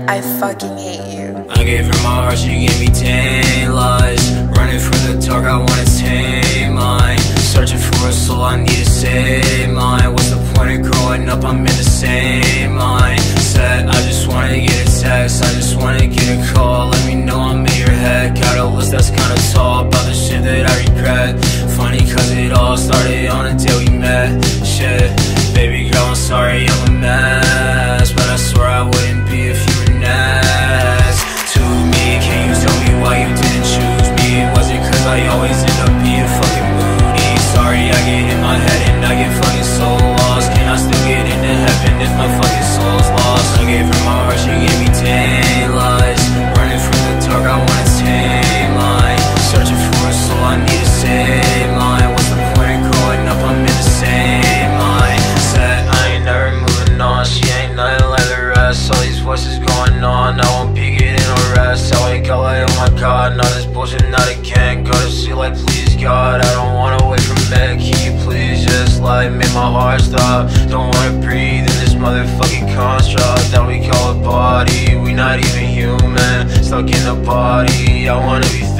I fucking hate you. I gave her my heart, she gave me 10 lies. Running from the dark, I wanna tame mine. Searching for a soul, I need to save mine. What's the point of growing up, I'm in the same mindset. I just wanna get a text, I just wanna get a call. Let me know I'm in your head. Got a list that's kinda tall about the shit that I regret. Funny cause it all started on the day we met. Shit, baby girl, I'm sorry I'm a mess, but I swear I wouldn't be if you were next to me. Can you tell me why you didn't choose me? Was it cause I always end up being fucking moody? Sorry, I get in my head and I get fucking so lost. Can I still get into heaven if my fucking soul's lost? I gave her my heart, she gave me 10 lies. Running from the dark, I wanna tame mine. Searching for a soul, I need to save mine. What's the point of growing up, I'm in the same mindset. I ain't never moving on, she ain't nothing like the rest. All these voices going on, I won't be getting no rest. I wake up like, oh my god, not this bullshit, not again. Go to sleep like, please God, I don't wanna wait for me. Can you please just like make my heart stop? Don't wanna breathe in this motherfucking construct that we call a body. We not even human, stuck in a body. I wanna be